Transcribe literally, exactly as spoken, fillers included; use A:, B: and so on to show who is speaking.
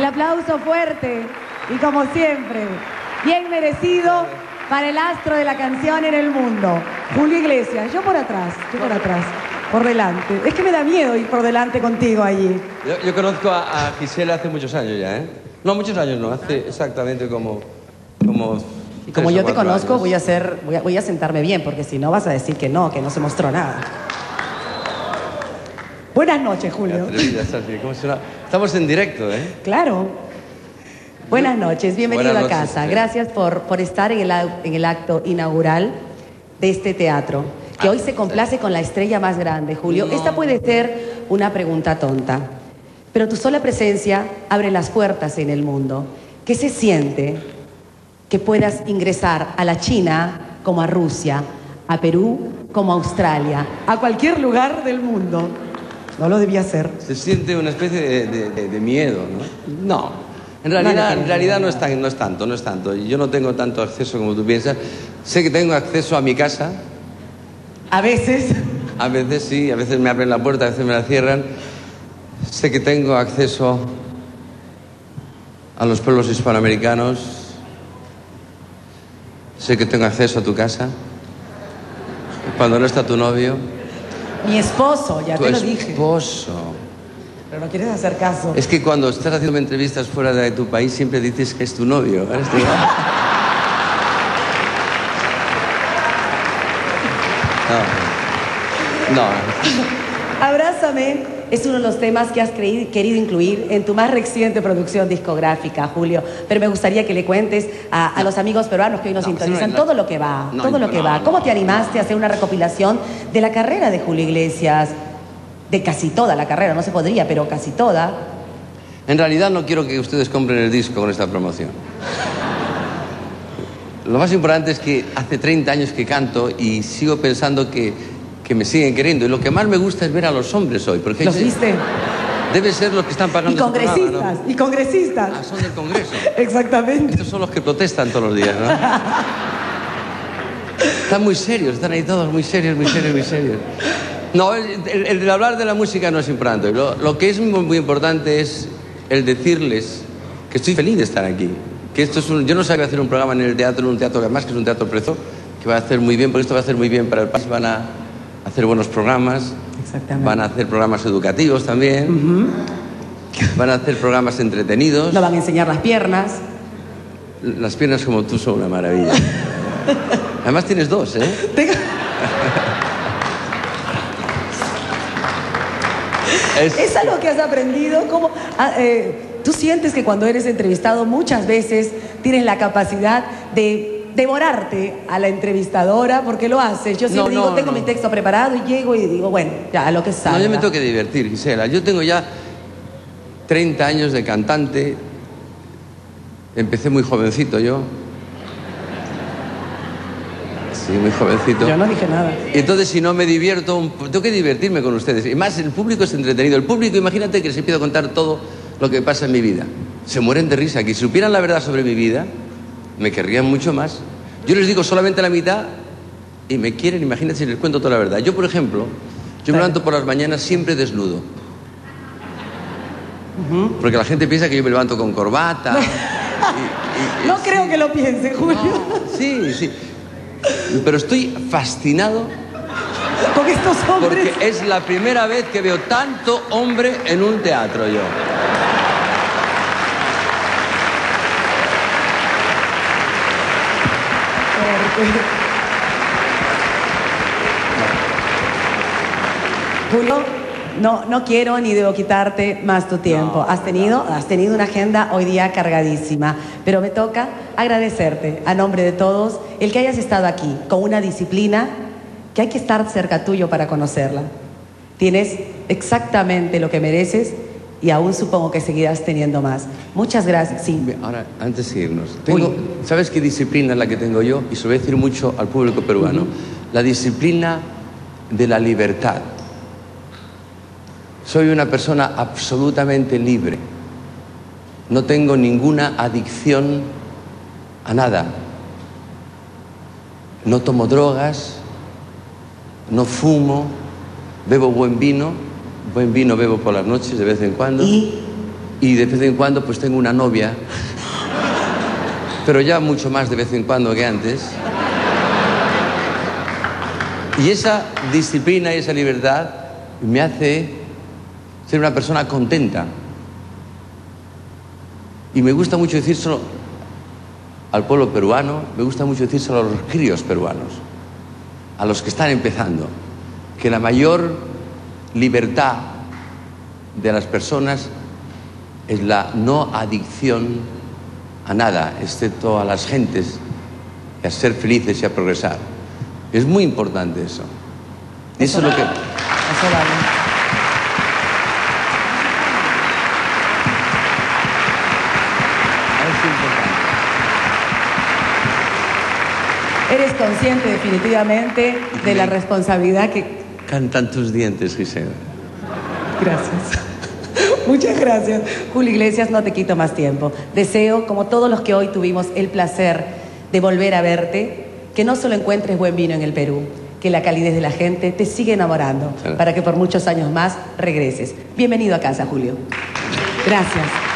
A: El aplauso fuerte y como siempre, bien merecido para el astro de la canción en el mundo, Julio Iglesias. Yo por atrás, yo por atrás, por delante. Es que me da miedo ir por delante contigo allí.
B: Yo, yo conozco a, a Gisela hace muchos años ya, ¿eh? No, muchos años no, hace exactamente como... como
A: y como yo te conozco, voy a, hacer, voy, a, voy a sentarme bien, porque si no vas a decir que no, que no se mostró nada. Buenas noches, Julio.
B: ¿Cómo suena? Estamos en directo, ¿eh?
A: Claro. Buenas noches, bienvenido
B: Buenas
A: a
B: noches,
A: casa.
B: sí.
A: Gracias por, por estar en el, en el acto inaugural de este teatro, que
B: Ah,
A: hoy se complace con la estrella más grande, Julio.
B: No.
A: Esta puede ser una pregunta tonta, pero tu sola presencia abre las puertas en el mundo. ¿Qué se siente que puedas ingresar a la China como a Rusia, a Perú como a Australia, a cualquier lugar del mundo? No lo debía hacer.
B: Se siente una especie de, de, de, de miedo, ¿no? No. En realidad, en realidad no, es tan, no es tanto, no es tanto. Yo no tengo tanto acceso como tú piensas. Sé que tengo acceso a mi casa.
A: A veces.
B: A veces sí, a veces me abren la puerta, a veces me la cierran. Sé que tengo acceso a los pueblos hispanoamericanos. Sé que tengo acceso a tu casa. Cuando no está tu novio.
A: Mi esposo, ya
B: Tu
A: te lo dije.
B: esposo.
A: Pero no quieres hacer caso.
B: Es que cuando estás haciendo entrevistas fuera de tu país siempre dices que es tu novio. ¿Eres tu... No. No.
A: Abrázame es uno de los temas que has creído, querido incluir en tu más reciente producción discográfica, Julio. Pero me gustaría que le cuentes a, a los amigos peruanos que hoy nos
B: No,
A: sintonizan
B: no, no,
A: todo lo que va,
B: no,
A: todo lo
B: no,
A: que
B: no,
A: va.
B: no.
A: ¿Cómo te animaste a hacer una recopilación de la carrera de Julio Iglesias? De casi toda la carrera, no se podría, pero casi toda.
B: En realidad no quiero que ustedes compren el disco con esta promoción. Lo más importante es que hace treinta años que canto y sigo pensando que, que me siguen queriendo. Y lo que más me gusta es ver a los hombres hoy. Porque
A: ¿Los viste?
B: Debe ser los que están pagando
A: Y congresistas,
B: este programa, ¿no?
A: y congresistas.
B: Ah, son del Congreso.
A: Exactamente.
B: Estos son los que protestan todos los días, ¿no? Están muy serios, están ahí todos muy serios, muy serios, muy serios. No, el, el, el hablar de la música no es importante. Lo, lo que es muy, muy importante es el decirles que estoy feliz de estar aquí. Que esto es un, yo no sabía hacer un programa en el teatro, en un teatro que además que es un teatro preso, que va a hacer muy bien, porque esto va a hacer muy bien para el país. Van a hacer buenos programas.
A: Exactamente.
B: Van a hacer programas educativos también. Uh-huh. Van a hacer programas entretenidos.
A: Nos van a enseñar las piernas.
B: Las piernas como tú son una maravilla. Además tienes dos, ¿eh?
A: Tengo... Es... es algo que has aprendido. ¿Cómo? Ah, eh, ¿Tú sientes que cuando eres entrevistado muchas veces tienes la capacidad de devorarte a la entrevistadora? Porque lo haces. Yo siempre no, digo, no, tengo no. mi texto preparado y llego y digo, bueno, ya, lo que salga.
B: No, yo me tengo que divertir, Gisela. Yo tengo ya treinta años de cantante. Empecé muy jovencito yo. Sí, muy jovencito.
A: Yo no dije nada.
B: Y entonces, si no me divierto, un... tengo que divertirme con ustedes. Y más, el público es entretenido. El público, imagínate que les empiezo a contar todo lo que pasa en mi vida. Se mueren de risa. Que si supieran la verdad sobre mi vida, me querrían mucho más. Yo les digo solamente la mitad y me quieren. Imagínate si les cuento toda la verdad. Yo, por ejemplo, yo me levanto por las mañanas siempre desnudo. Uh-huh. Porque la gente piensa que yo me levanto con corbata. y, y,
A: no
B: sí.
A: creo que lo piensen, Julio.
B: No, sí, sí. Pero estoy fascinado
A: con estos hombres.
B: Porque es la primera vez que veo tanto hombre en un teatro yo.
A: Julio, no, no quiero ni debo quitarte más tu tiempo.
B: No,
A: has tenido,
B: no.
A: has tenido una agenda hoy día cargadísima, pero me toca agradecerte a nombre de todos el que hayas estado aquí con una disciplina que hay que estar cerca tuyo para conocerla. Tienes exactamente lo que mereces y aún supongo que seguirás teniendo más. Muchas gracias. Sí.
B: Ahora, antes de irnos, tengo, ¿sabes qué disciplina es la que tengo yo? Y se lo voy a decir mucho al público peruano. Uh-huh. La disciplina de la libertad. Soy una persona absolutamente libre. No tengo ninguna adicción a nada. No tomo drogas, no fumo, bebo buen vino. Buen vino bebo por las noches de vez en cuando.
A: ¿Y?
B: Y de vez en cuando pues tengo una novia, pero ya mucho más de vez en cuando que antes. Y esa disciplina y esa libertad me hace ser una persona contenta. Y me gusta mucho decírselo al pueblo peruano, me gusta mucho decírselo a los críos peruanos, a los que están empezando, que la mayor libertad de las personas es la no adicción a nada, excepto a las gentes, y a ser felices y a progresar. Es muy importante eso. Eso, eso es lo que...
A: Eso vale.
B: Es importante.
A: Eres consciente definitivamente de la responsabilidad que...
B: Cantan tus dientes, Gisela.
A: Gracias. Muchas gracias. Julio Iglesias, no te quito más tiempo. Deseo, como todos los que hoy tuvimos el placer de volver a verte, que no solo encuentres buen vino en el Perú, que la calidez de la gente te siga enamorando, para que por muchos años más regreses. Bienvenido a casa, Julio. Gracias.